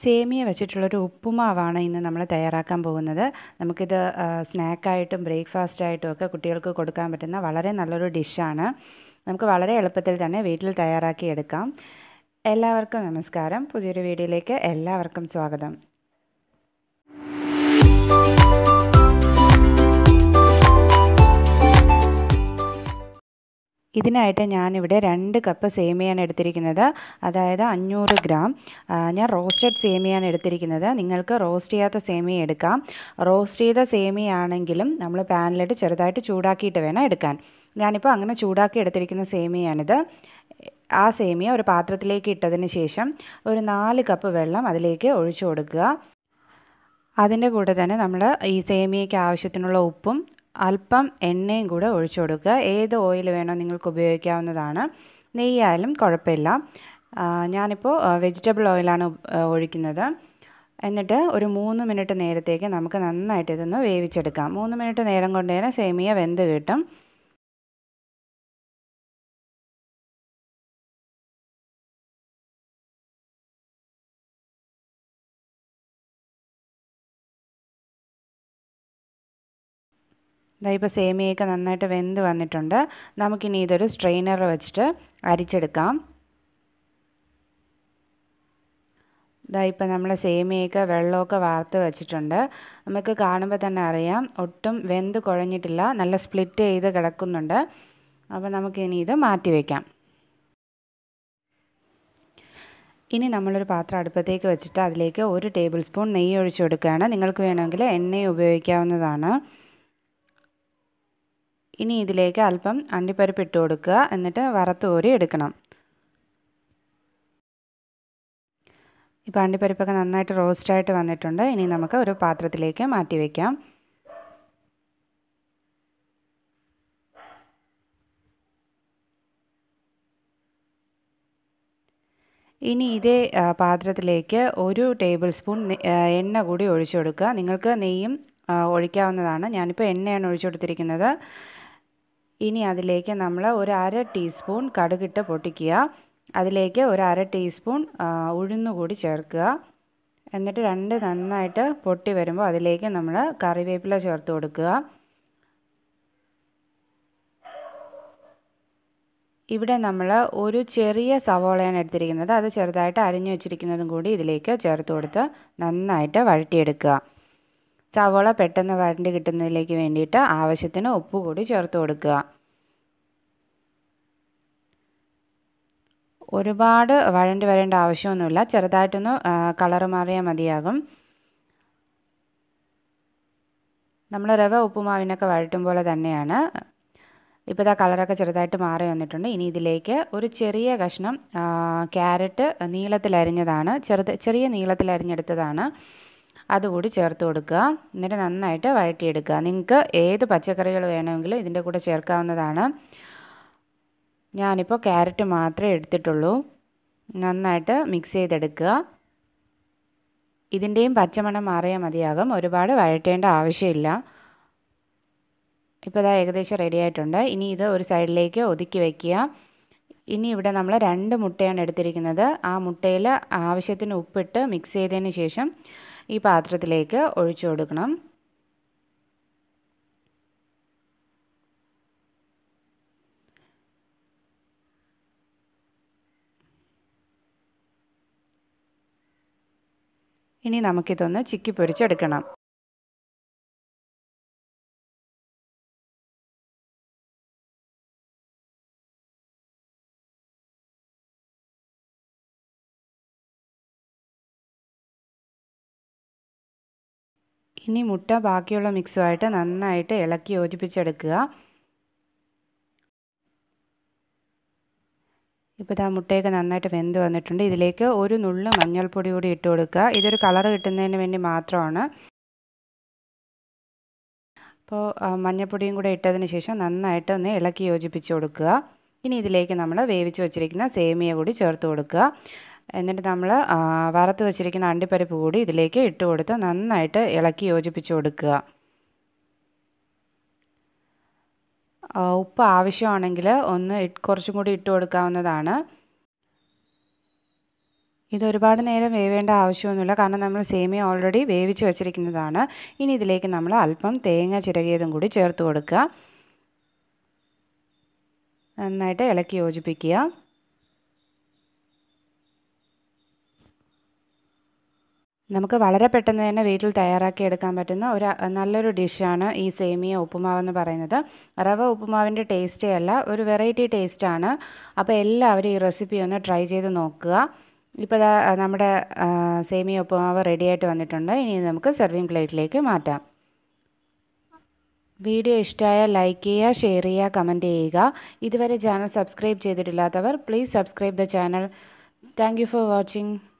സേമിയ വെച്ചിട്ടുള്ളൊരു ഉപ്പുമാവാണ് ഇന്ന് നമ്മൾ തയ്യാറാക്കാൻ പോകുന്നത്. നമുക്കിത് സ്നാക്കായിട്ടും ബ്രേക്ക്ഫാസ്റ്റായിട്ടും ഒക്കെ കുട്ടികൾക്ക് കൊടുക്കാൻ പറ്റുന്ന വളരെ നല്ലൊരു ഡിഷാണ്. നമുക്ക് വളരെ എളുപ്പത്തിൽ തന്നെ വീട്ടിൽ തയ്യാറാക്കിയെടുക്കാം. എല്ലാവർക്കും നമസ്കാരം. പുതിയൊരു വീഡിയോയിലേക്ക് എല്ലാവർക്കും സ്വാഗതം. ഇതിനായിട്ട് ഞാനിവിടെ 2 കപ്പ് സേമിയയാണ് എടുത്തിരിക്കുന്നത്, അതായത് 500 ഗ്രാം. ഞാൻ റോസ്റ്റഡ് സേമിയയാണ് എടുത്തിരിക്കുന്നത്. നിങ്ങൾക്ക് റോസ്റ്റ് ചെയ്യാത്ത സേമിയ എടുക്കാം. റോസ്റ്റ് ചെയ്ത സേമിയ ആണെങ്കിലും നമ്മൾ പാനിലിട്ട് ചെറുതായിട്ട് ചൂടാക്കിയിട്ട് വേണം എടുക്കാൻ. ഞാനിപ്പോൾ അങ്ങനെ ചൂടാക്കി എടുത്തിരിക്കുന്ന സേമിയയാണിത്. ആ സേമിയ ഒരു പാത്രത്തിലേക്ക് ഇട്ടതിന് ശേഷം ഒരു 4 കപ്പ് വെള്ളം അതിലേക്ക് ഒഴിച്ചു കൊടുക്കുക. അതിൻ്റെ കൂടെ തന്നെ നമ്മൾ ഈ സേമിയയ്ക്ക് ആവശ്യത്തിനുള്ള ഉപ്പും അല്പം എണ്ണയും കൂടെ ഒഴിച്ചു കൊടുക്കുക. ഏത് ഓയിൽ വേണോ നിങ്ങൾക്ക് ഉപയോഗിക്കാവുന്നതാണ്. നെയ്യായാലും കുഴപ്പമില്ല. ഞാനിപ്പോൾ വെജിറ്റബിൾ ഓയിലാണ് ഒഴിക്കുന്നത്. എന്നിട്ട് ഒരു 3 മിനിറ്റ് നേരത്തേക്ക് നമുക്ക് നന്നായിട്ട് ഇതൊന്ന് വേവിച്ചെടുക്കാം. 3 മിനിറ്റ് നേരം കൊണ്ട് തന്നെ സേമിയ വെന്ത് കിട്ടും. ഇപ്പോൾ സേമിയയൊക്കെ നന്നായിട്ട് വെന്ത് വന്നിട്ടുണ്ട്. നമുക്കിനി ഇതൊരു സ്ട്രെയിനർ വെച്ചിട്ട് അരിച്ചെടുക്കാം. ഇപ്പോൾ നമ്മൾ സേമിയയൊക്കെ വെള്ളമൊക്കെ വാർത്ത് വെച്ചിട്ടുണ്ട്. നമുക്ക് കാണുമ്പോൾ തന്നെ അറിയാം ഒട്ടും വെന്ത് കുഴഞ്ഞിട്ടില്ല, നല്ല സ്പ്ലിറ്റ് ചെയ്ത് കിടക്കുന്നുണ്ട്. അപ്പോൾ നമുക്കിനി ഇത് മാറ്റി വയ്ക്കാം. ഇനി നമ്മളൊരു പാത്രം അടുപ്പത്തേക്ക് വെച്ചിട്ട് അതിലേക്ക് 1 ടേബിൾ സ്പൂൺ നെയ്യ് ഒഴിച്ചു കൊടുക്കുകയാണ്. നിങ്ങൾക്ക് വേണമെങ്കിൽ എണ്ണ ഉപയോഗിക്കാവുന്നതാണ്. ഇനി ഇതിലേക്ക് അല്പം അണ്ടിപ്പരിപ്പ് ഇട്ട് കൊടുക്കുക. എന്നിട്ട് വറുത്ത് കോരി എടുക്കണം. ഇപ്പോൾ അണ്ടിപ്പരിപ്പൊക്കെ നന്നായിട്ട് റോസ്റ്റായിട്ട് വന്നിട്ടുണ്ട്. ഇനി നമുക്ക് ഒരു പാത്രത്തിലേക്ക് മാറ്റി വയ്ക്കാം. ഇനി ഇതേ പാത്രത്തിലേക്ക് 1 ടേബിൾ സ്പൂൺ എണ്ണ കൂടി ഒഴിച്ചു കൊടുക്കുക. നിങ്ങൾക്ക് നെയ്യും ഒഴിക്കാവുന്നതാണ്. ഞാനിപ്പോൾ എണ്ണയാണ് ഒഴിച്ചു കൊടുത്തിരിക്കുന്നത്. ഇനി അതിലേക്ക് നമ്മൾ ഒരു 1/2 ടീസ്പൂൺ കടുകിട്ട് പൊട്ടിക്കുക. അതിലേക്ക് ഒരു 1/2 ടീസ്പൂൺ ഉഴുന്ന് കൂടി ചേർക്കുക. എന്നിട്ട് നന്നായിട്ട് പൊട്ടി വരുമ്പോൾ അതിലേക്ക് നമ്മൾ കറിവേപ്പില ചേർത്ത് കൊടുക്കുക. ഇവിടെ നമ്മൾ ഒരു ചെറിയ സവോളയാണ് എടുത്തിരിക്കുന്നത്. അത് ചെറുതായിട്ട് അരിഞ്ഞു വെച്ചിരിക്കുന്നതും കൂടി ഇതിലേക്ക് ചേർത്ത് കൊടുത്ത് നന്നായിട്ട് വഴറ്റിയെടുക്കുക. സവോള പെട്ടെന്ന് വഴണ്ടി കിട്ടുന്നതിലേക്ക് വേണ്ടിയിട്ട് ആവശ്യത്തിന് ഉപ്പ് കൂടി ചേർത്ത് കൊടുക്കുക. ഒരുപാട് വഴണ്ടി വരേണ്ട ആവശ്യമൊന്നുമില്ല, ചെറുതായിട്ടൊന്ന് കളറ് മാറിയാൽ മതിയാകും. നമ്മൾ റവ ഉപ്പുമാവിനൊക്കെ വഴറ്റും പോലെ തന്നെയാണ്. ഇപ്പോൾ ഇതാ കളറൊക്കെ ചെറുതായിട്ട് മാറി വന്നിട്ടുണ്ട്. ഇനി ഇതിലേക്ക് ഒരു ചെറിയ കഷ്ണം ക്യാരറ്റ് നീളത്തിലരിഞ്ഞതാണ്, ചെറിയ നീളത്തിലരിഞ്ഞെടുത്തതാണ്, അതുകൂടി ചേർത്ത് കൊടുക്കുക. എന്നിട്ട് നന്നായിട്ട് വഴറ്റിയെടുക്കുക. നിങ്ങൾക്ക് ഏത് പച്ചക്കറികൾ വേണമെങ്കിലും ഇതിൻ്റെ കൂടെ ചേർക്കാവുന്നതാണ്. ഞാനിപ്പോൾ ക്യാരറ്റ് മാത്രമേ എടുത്തിട്ടുള്ളൂ. നന്നായിട്ട് മിക്സ് ചെയ്തെടുക്കുക. ഇതിൻ്റെയും പച്ചമണം മാറിയാൽ മതിയാകും, ഒരുപാട് വഴറ്റേണ്ട ആവശ്യമില്ല. ഇപ്പോൾ ഇതാ ഏകദേശം റെഡി ആയിട്ടുണ്ട്. ഇനി ഇത് ഒരു സൈഡിലേക്ക് ഒതുക്കി വയ്ക്കുക. ഇനി ഇവിടെ നമ്മൾ 2 മുട്ടയാണ് എടുത്തിരിക്കുന്നത്. ആ മുട്ടയിൽ ആവശ്യത്തിന് ഉപ്പിട്ട് മിക്സ് ചെയ്തതിന് ശേഷം ഈ പാത്രത്തിലേക്ക് ഒഴിച്ചു കൊടുക്കണം. ഇനി നമുക്കിതൊന്ന് ചിക്കി പൊരിച്ചെടുക്കണം. ഇനി മുട്ട ബാക്കിയുള്ള മിക്സുമായിട്ട് നന്നായിട്ട് ഇളക്കി യോജിപ്പിച്ചെടുക്കുക. ഇപ്പോൾ ഇതാ മുട്ടയൊക്കെ നന്നായിട്ട് വെന്ത് വന്നിട്ടുണ്ട്. ഇതിലേക്ക് ഒരു നുള്ളു മഞ്ഞൾപ്പൊടി കൂടി ഇട്ട് കൊടുക്കുക. ഇതൊരു കളർ കിട്ടുന്നതിന് വേണ്ടി മാത്രമാണ്. അപ്പോൾ മഞ്ഞൾപ്പൊടിയും കൂടെ ഇട്ടതിന് ശേഷം നന്നായിട്ട് ഒന്ന് ഇളക്കി യോജിപ്പിച്ച് കൊടുക്കുക. ഇനി ഇതിലേക്ക് നമ്മൾ വേവിച്ച് വെച്ചിരിക്കുന്ന സേമിയ കൂടി ചേർത്ത് കൊടുക്കുക. എന്നിട്ട് നമ്മൾ വറുത്ത് വെച്ചിരിക്കുന്ന അണ്ടിപ്പരിപ്പ് കൂടി ഇതിലേക്ക് ഇട്ട് കൊടുത്ത് നന്നായിട്ട് ഇളക്കി യോജിപ്പിച്ച് കൊടുക്കുക. ഉപ്പ് ആവശ്യമാണെങ്കിൽ കുറച്ചും കൂടി ഇട്ട് കൊടുക്കാവുന്നതാണ്. ഇത് ഒരുപാട് നേരം വേവേണ്ട ആവശ്യമൊന്നുമില്ല, കാരണം നമ്മൾ സേമിയ ഓൾറെഡി വേവിച്ച് വെച്ചിരിക്കുന്നതാണ്. ഇനി ഇതിലേക്ക് നമ്മൾ അല്പം തേങ്ങ ചിരകിയതും കൂടി ചേർത്ത് കൊടുക്കുക. നന്നായിട്ട് ഇളക്കി യോജിപ്പിക്കുക. നമുക്ക് വളരെ പെട്ടെന്ന് തന്നെ വീട്ടിൽ തയ്യാറാക്കി എടുക്കാൻ പറ്റുന്ന നല്ലൊരു ഡിഷാണ് ഈ സേമിയ ഉപ്പുമാവ് എന്ന് പറയുന്നത്. റവ ഉപ്പുമാവിൻ്റെ ടേസ്റ്റേ അല്ല, ഒരു വെറൈറ്റി ടേസ്റ്റാണ്. അപ്പോൾ എല്ലാവരും ഈ റെസിപ്പി ഒന്ന് ട്രൈ ചെയ്ത് നോക്കുക. ഇപ്പോൾ നമ്മുടെ സേമിയ ഉപ്പുമാവ് റെഡിയായിട്ട് വന്നിട്ടുണ്ട്. ഇനി നമുക്ക് സെർവിങ് പ്ലേറ്റിലേക്ക് മാറ്റാം. വീഡിയോ ഇഷ്ടമായാൽ ലൈക്ക് ചെയ്യുക, ഷെയർ ചെയ്യുക, കമൻറ്റ് ചെയ്യുക. ഇതുവരെ ചാനൽ സബ്സ്ക്രൈബ് ചെയ്തിട്ടില്ലാത്തവർ please subscribe the channel. Thank you for watching.